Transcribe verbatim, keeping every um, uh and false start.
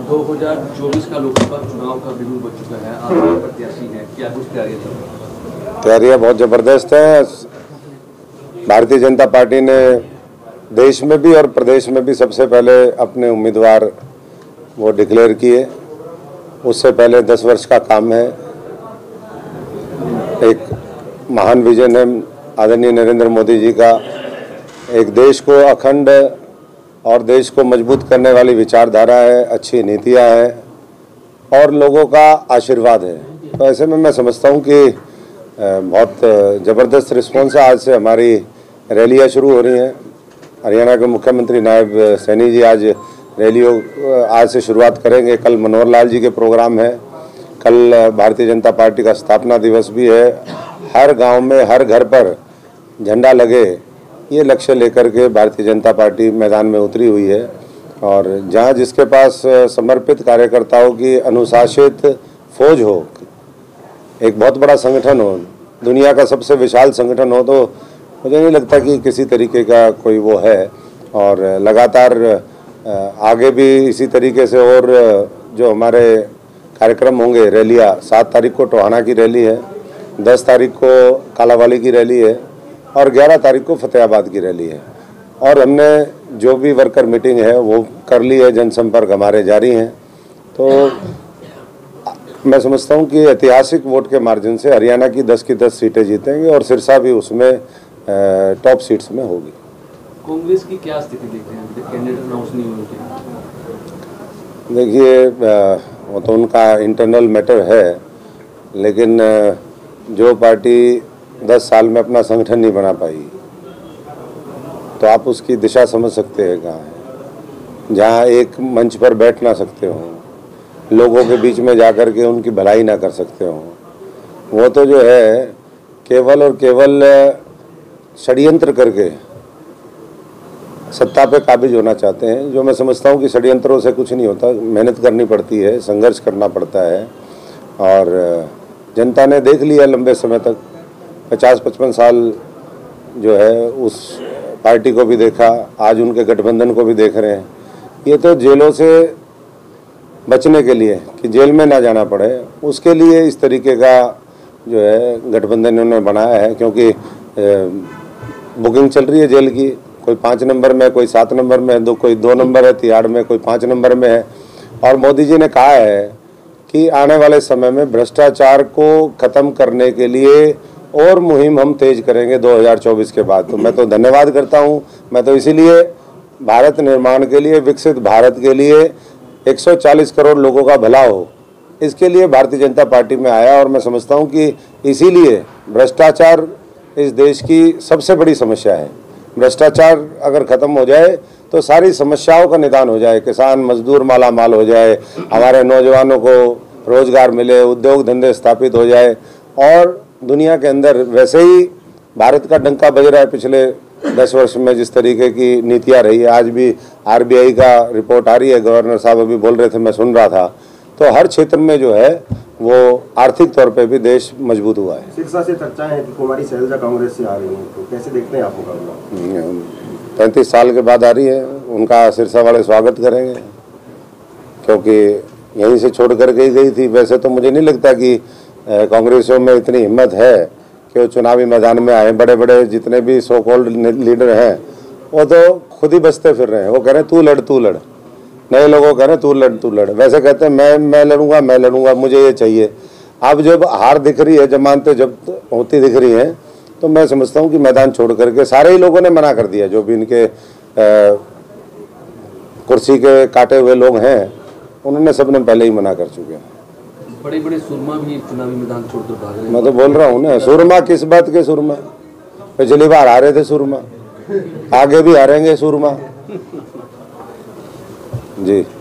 दो हज़ार चौबीस का लोकसभा चुनाव का बिगुल बच चुका है, आप प्रत्याशी हैं, क्या कुछ तैयारियां चल रही हैं? तैयारियां बहुत ज़बरदस्त है। भारतीय जनता पार्टी ने देश में भी और प्रदेश में भी सबसे पहले अपने उम्मीदवार वो डिक्लेयर किए। उससे पहले दस वर्ष का काम है, एक महान विजन है आदरणीय नरेंद्र मोदी जी का। एक देश को अखंड और देश को मजबूत करने वाली विचारधारा है, अच्छी नीतियां हैं और लोगों का आशीर्वाद है। तो ऐसे में मैं समझता हूं कि बहुत ज़बरदस्त रिस्पॉन्स है। आज से हमारी रैलियां शुरू हो रही हैं। हरियाणा के मुख्यमंत्री नायब सैनी जी आज रैलियों आज से शुरुआत करेंगे। कल मनोहर लाल जी के प्रोग्राम है। कल भारतीय जनता पार्टी का स्थापना दिवस भी है। हर गांव में हर घर पर झंडा लगे, ये लक्ष्य लेकर के भारतीय जनता पार्टी मैदान में उतरी हुई है। और जहां जिसके पास समर्पित कार्यकर्ताओं की अनुशासित फौज हो, एक बहुत बड़ा संगठन हो, दुनिया का सबसे विशाल संगठन हो, तो मुझे नहीं लगता कि किसी तरीके का कोई वो है। और लगातार आगे भी इसी तरीके से और जो हमारे कार्यक्रम होंगे, रैलियाँ, सात तारीख को टोहाना की रैली है, दस तारीख को कालावाली की रैली है और ग्यारह तारीख को फतेहाबाद की रैली है। और हमने जो भी वर्कर मीटिंग है वो कर ली है, जनसंपर्क हमारे जारी हैं। तो मैं समझता हूं कि ऐतिहासिक वोट के मार्जिन से हरियाणा की दस की दस सीटें जीतेंगे और सिरसा भी उसमें टॉप सीट्स में होगी। कांग्रेस की क्या स्थिति देखते हैं? कैंडिडेट अनाउंस नहीं हुए? देखिए, वो तो उनका इंटरनल मैटर है, लेकिन जो पार्टी दस साल में अपना संगठन नहीं बना पाई, तो आप उसकी दिशा समझ सकते हैं कहाँ है। जहाँ एक मंच पर बैठ ना सकते हो, लोगों के बीच में जाकर के उनकी भलाई ना कर सकते हो, वो तो जो है केवल और केवल षड्यंत्र करके सत्ता पे काबिज होना चाहते हैं। जो मैं समझता हूँ कि षड्यंत्रों से कुछ नहीं होता, मेहनत करनी पड़ती है, संघर्ष करना पड़ता है। और जनता ने देख लिया लंबे समय तक, पचास पचपन साल जो है उस पार्टी को भी देखा, आज उनके गठबंधन को भी देख रहे हैं। ये तो जेलों से बचने के लिए, कि जेल में ना जाना पड़े, उसके लिए इस तरीके का जो है गठबंधन इन्होंने बनाया है। क्योंकि बुकिंग चल रही है जेल की, कोई पाँच नंबर में, कोई सात नंबर में, दो कोई दो नंबर है तिहाड़ में, कोई पाँच नंबर में है। और मोदी जी ने कहा है कि आने वाले समय में भ्रष्टाचार को ख़त्म करने के लिए और मुहिम हम तेज करेंगे दो हज़ार चौबीस के बाद। तो मैं तो धन्यवाद करता हूं। मैं तो इसीलिए भारत निर्माण के लिए, विकसित भारत के लिए, एक सौ चालीस करोड़ लोगों का भला हो, इसके लिए भारतीय जनता पार्टी में आया। और मैं समझता हूं कि इसीलिए भ्रष्टाचार इस देश की सबसे बड़ी समस्या है। भ्रष्टाचार अगर ख़त्म हो जाए तो सारी समस्याओं का निदान हो जाए, किसान मजदूर माला माल हो जाए, हमारे नौजवानों को रोजगार मिले, उद्योग धंधे स्थापित हो जाए। और दुनिया के अंदर वैसे ही भारत का डंका बज रहा है पिछले दस वर्ष में, जिस तरीके की नीतियाँ रही है। आज भी आरबीआई का रिपोर्ट आ रही है, गवर्नर साहब अभी बोल रहे थे, मैं सुन रहा था। तो हर क्षेत्र में जो है वो आर्थिक तौर पे भी देश मजबूत हुआ है। सिरसा से चर्चाएं हैं कि कुमारी शैलजा कांग्रेस से आ रही हैं, तो कैसे देखते हैं आप मुकाबला? पैंतीस साल के बाद आ रही है, उनका सिरसा वाले स्वागत करेंगे, क्योंकि यहीं से छोड़ कर गई गई थी। वैसे तो मुझे नहीं लगता कि कांग्रेसियों में इतनी हिम्मत है कि वो चुनावी मैदान में आए। बड़े बड़े जितने भी सो कॉल्ड लीडर हैं वो तो खुद ही बचते फिर रहे हैं। वो कह रहे हैं तू लड़ तू लड़, नए लोगों कह रहे हैं तू लड़ तू लड़। वैसे कहते हैं मैं मैं लड़ूंगा मैं लड़ूंगा मुझे ये चाहिए। अब जब हार दिख रही है, जमानतें जब होती दिख रही हैं, तो मैं समझता हूँ कि मैदान छोड़ करके सारे ही लोगों ने मना कर दिया। जो भी इनके आ, कुर्सी के काटे हुए लोग हैं, उन्होंने सबने पहले ही मना कर चुके हैं। बड़े बड़े सुरमा भी चुनावी मैदान छोड़कर भाग रहे हैं। मैं तो बोल रहा हूँ ना, सुरमा किस बात के सुरमा? पिछली बार हारे थे सुरमा, आगे भी हारेंगे सुरमा जी।